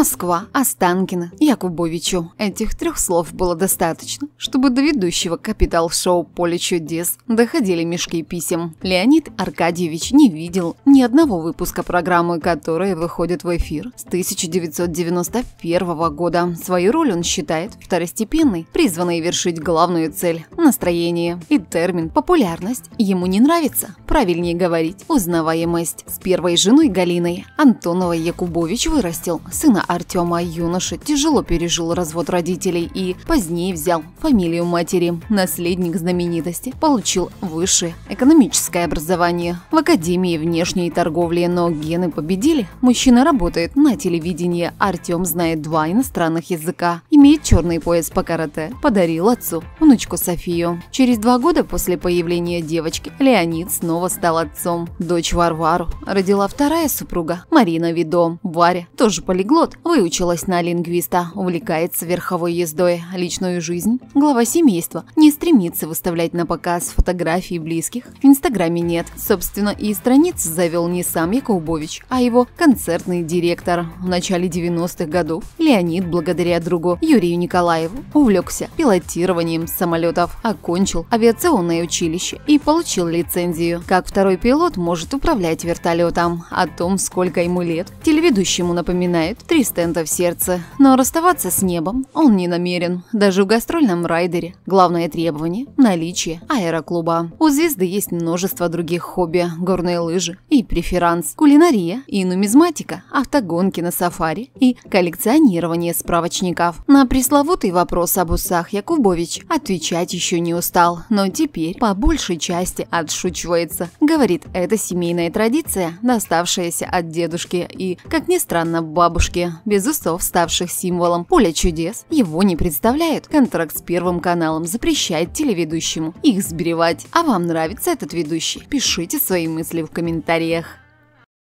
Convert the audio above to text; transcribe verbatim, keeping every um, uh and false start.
Москва, Останкино, Якубовичу. Этих трех слов было достаточно, чтобы до ведущего капитал-шоу «Поле чудес» доходили мешки писем. Леонид Аркадьевич не видел ни одного выпуска программы, которая выходит в эфир с тысяча девятьсот девяносто первого года. Свою роль он считает второстепенной, призванной вершить главную цель – настроение. И термин «популярность» ему не нравится. Правильнее говорить «узнаваемость». С первой женой Галиной Антоновой Якубович вырастил сына Артема. Юноша тяжело пережил развод родителей и позднее взял фамилию матери. Наследник знаменитости получил высшее экономическое образование в Академии внешней торговли, но гены победили. Мужчина работает на телевидении. Артем знает два иностранных языка, имеет черный пояс по карате, подарил отцу внучку Софию. Через два года после появления девочки Леонид снова стал отцом. Дочь Варвару родила вторая супруга Марина Видо. Варя тоже полиглот, выучилась на лингвиста, увлекается верховой ездой. Личную жизнь глава семейства не стремится выставлять на показ, фотографий близких в Инстаграме нет. Собственно, и страниц завел не сам Якубович, а его концертный директор. В начале девяностых годов Леонид, благодаря другу Юрию Николаеву, увлекся пилотированием самолетов, окончил авиационное училище и получил лицензию. Как второй пилот может управлять вертолетом? О том, сколько ему лет, телеведущему напоминает три стента в сердце. Но расставаться с небом он не намерен. Даже в гастрольном райдере главное требование – наличие аэроклуба. У звезды есть множество других хобби – горные лыжи и преферанс, кулинария и нумизматика, автогонки на сафари и коллекционирование справочников. На пресловутый вопрос об усах Якубович отвечать еще не устал, но теперь по большей части отшучивается. Говорит, это семейная традиция, доставшаяся от дедушки и, как ни странно, бабушки. Без усов, ставших символом поля чудес, его не представляют. Контракт с Первым каналом запрещает телеведущему их сберегать. А вам нравится этот ведущий? Пишите свои мысли в комментариях.